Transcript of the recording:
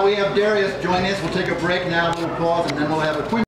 we have Darius join us. We'll take a break now, a little pause, and then we'll have a quintet.